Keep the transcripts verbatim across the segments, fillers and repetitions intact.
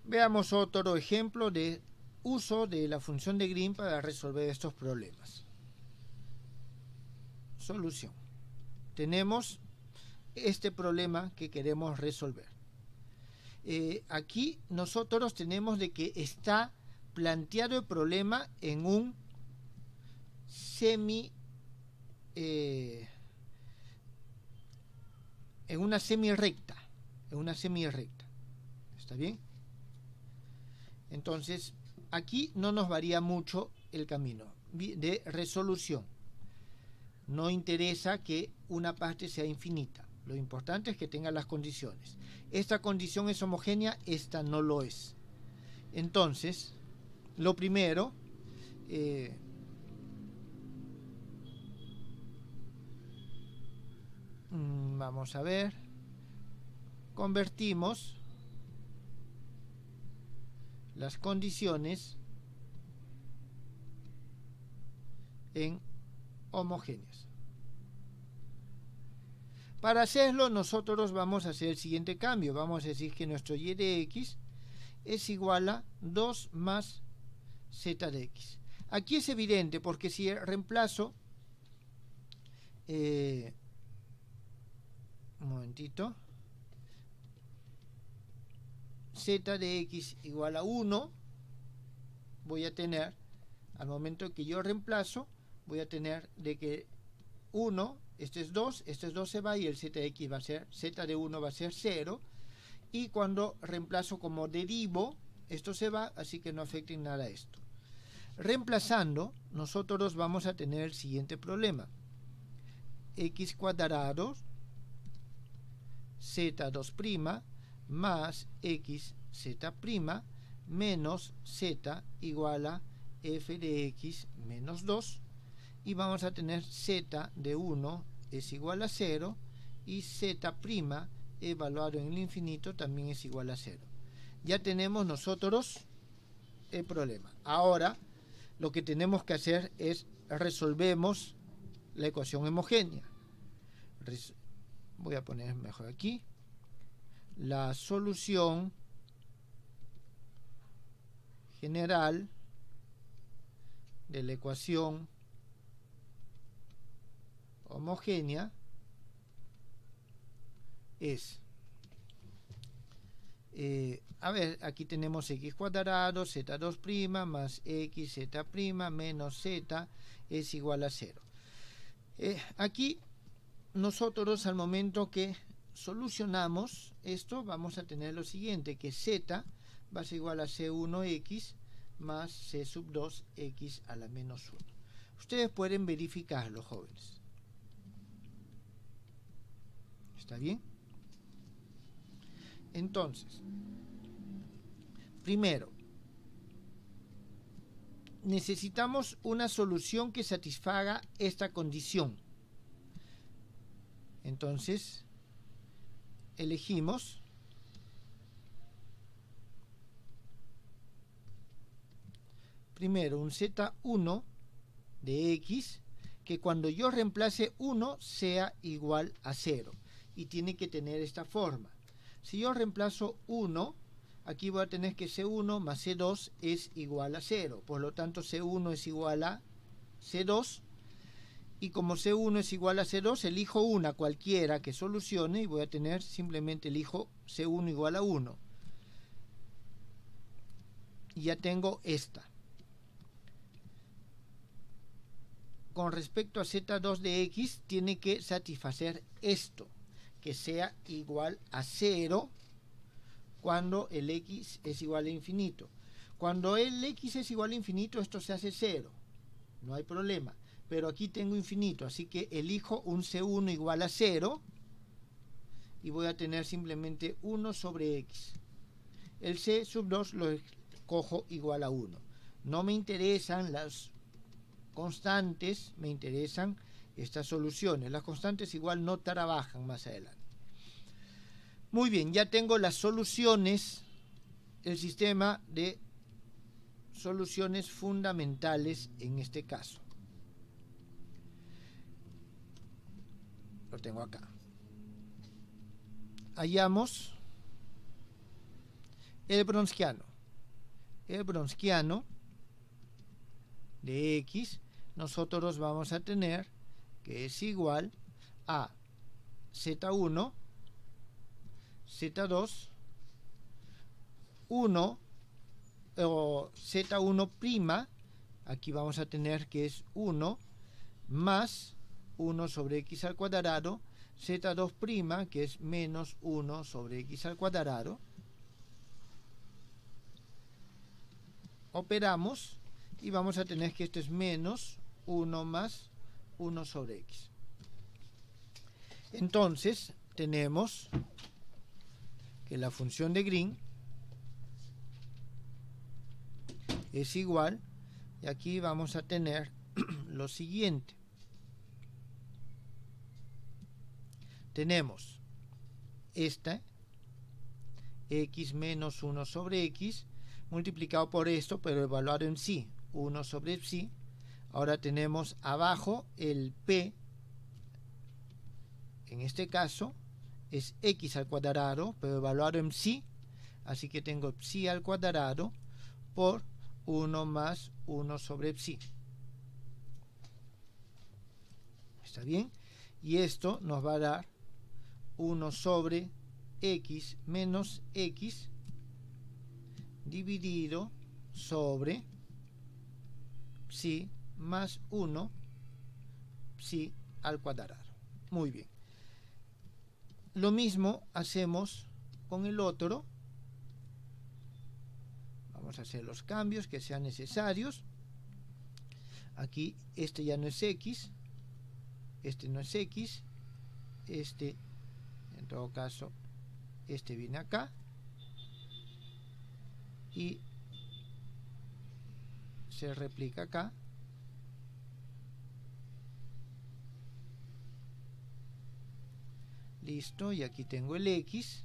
Veamos otro ejemplo de uso de la función de Green para resolver estos problemas. Solución. Tenemos este problema que queremos resolver. Eh, aquí nosotros tenemos de que está planteado el problema en un semi eh, en una semi-recta, en una semi-recta. ¿Está bien? Entonces, aquí no nos varía mucho el camino de resolución. No interesa que una parte sea infinita. Lo importante es que tenga las condiciones. Esta condición es homogénea, esta no lo es. Entonces, lo primero, eh, vamos a ver, convertimos las condiciones en homogéneas. Para hacerlo, nosotros vamos a hacer el siguiente cambio. Vamos a decir que nuestro y de x es igual a dos más z de x. Aquí es evidente porque si reemplazo eh, un momentito, z de x igual a uno, voy a tener, al momento que yo reemplazo, voy a tener de que uno, este es dos, este es dos se va y el z de x va a ser, z de uno va a ser cero, y cuando reemplazo como derivo, esto se va, así que no afecta en nada esto. Reemplazando, nosotros vamos a tener el siguiente problema. X cuadrado z dos' más x z' menos z igual a f de x menos dos, y vamos a tener z de uno es igual a cero y z' evaluado en el infinito también es igual a cero. Ya tenemos nosotros el problema. Ahora lo que tenemos que hacer es resolvemos la ecuación homogénea. Res voy a poner mejor aquí. La solución general de la ecuación homogénea es, eh, a ver, aquí tenemos x cuadrado, z dos' más x z' menos z es igual a cero. Eh, aquí nosotros al momento que solucionamos esto vamos a tener lo siguiente, que z va a ser igual a c uno x más c sub dos x a la menos uno. Ustedes pueden verificarlo, jóvenes. ¿Está bien? Entonces, primero, necesitamos una solución que satisfaga esta condición. Entonces, elegimos primero un z uno de x que cuando yo reemplace uno sea igual a cero y tiene que tener esta forma. Si yo reemplazo uno, aquí voy a tener que c uno más c dos es igual a cero, por lo tanto c uno es igual a c dos, y como c uno es igual a c dos, elijo una cualquiera que solucione y voy a tener simplemente elijo c uno igual a uno. Y ya tengo esta. Con respecto a z dos de x, tiene que satisfacer esto, que sea igual a cero cuando el x es igual a infinito. Cuando el x es igual a infinito, esto se hace cero, no hay problema. Pero aquí tengo infinito, así que elijo un c uno igual a cero y voy a tener simplemente uno sobre x. El c sub dos lo cojo igual a uno. No me interesan las constantes, me interesan estas soluciones. Las constantes igual no trabajan más adelante. Muy bien, ya tengo las soluciones, el sistema de soluciones fundamentales en este caso. Lo tengo acá. Hallamos el bronsquiano. El bronsquiano de X, nosotros vamos a tener que es igual a Z uno, Z dos, uno o Z uno prima, aquí vamos a tener que es uno más uno sobre X al cuadrado, Z dos prima, que es menos uno sobre X al cuadrado. Operamos y vamos a tener que esto es menos uno más uno sobre X. Entonces tenemos que la función de Green es igual, y aquí vamos a tener lo siguiente. Tenemos esta X menos uno sobre X multiplicado por esto, pero evaluado en psi, uno sobre psi. Ahora tenemos abajo el P, en este caso es X al cuadrado, pero evaluado en psi, así que tengo psi al cuadrado por uno más uno sobre psi. ¿Está bien? Y esto nos va a dar uno sobre X menos X dividido sobre psi más uno psi al cuadrado. Muy bien. Lo mismo hacemos con el otro. Vamos a hacer los cambios que sean necesarios. Aquí este ya no es X, este no es X, este en todo caso este viene acá y se replica acá. Listo, y aquí tengo el X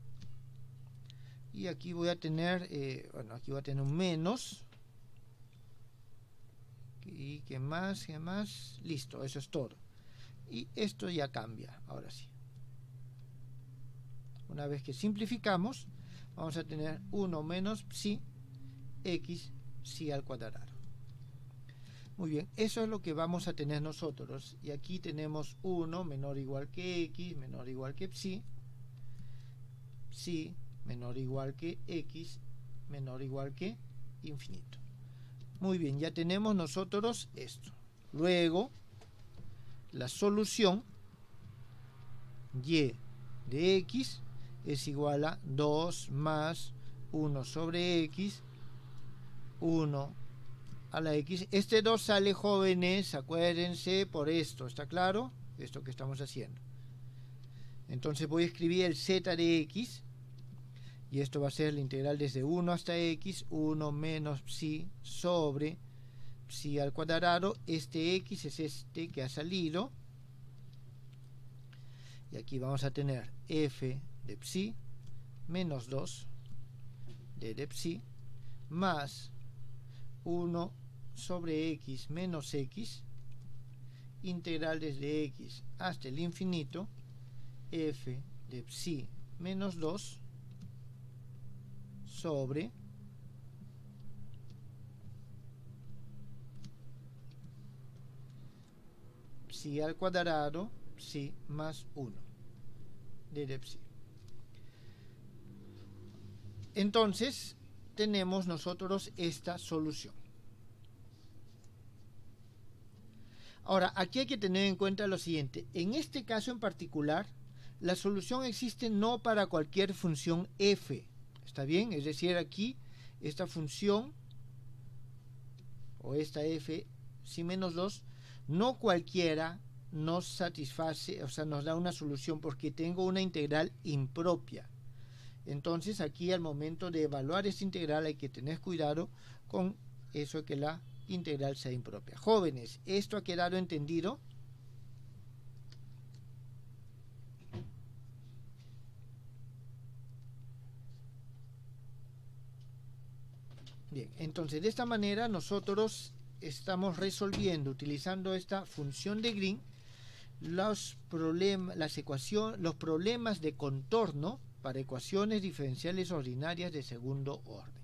y aquí voy a tener eh, bueno, aquí voy a tener un menos y qué más, qué más, listo, eso es todo. Y esto ya cambia, ahora sí. Una vez que simplificamos, vamos a tener uno menos psi X psi al cuadrado. Muy bien, eso es lo que vamos a tener nosotros. Y aquí tenemos uno menor o igual que X, menor o igual que psi, psi menor o igual que X, menor o igual que infinito. Muy bien, ya tenemos nosotros esto. Luego, la solución y de X es igual a dos más uno sobre X, uno a la X. Este dos sale, jóvenes, acuérdense, por esto, ¿está claro? Esto que estamos haciendo. Entonces voy a escribir el z de X, y esto va a ser la integral desde uno hasta X, uno menos psi sobre psi al cuadrado. Este X es este que ha salido, y aquí vamos a tener f de psi menos dos d de psi más uno sobre X menos X, integral desde X hasta el infinito, f de psi menos dos sobre psi al cuadrado psi más uno d de psi. Entonces tenemos nosotros esta solución. Ahora, aquí hay que tener en cuenta lo siguiente. En este caso en particular, la solución existe no para cualquier función f. ¿Está bien? Es decir, aquí esta función o esta f psi menos dos, no cualquiera nos satisface, o sea, nos da una solución porque tengo una integral impropia. Entonces aquí al momento de evaluar esta integral hay que tener cuidado con eso, que la integral sea impropia. Jóvenes, ¿esto ha quedado entendido? Bien, entonces de esta manera nosotros estamos resolviendo, utilizando esta función de Green, los problemas, las ecuaciones, los problemas de contorno para ecuaciones diferenciales ordinarias de segundo orden.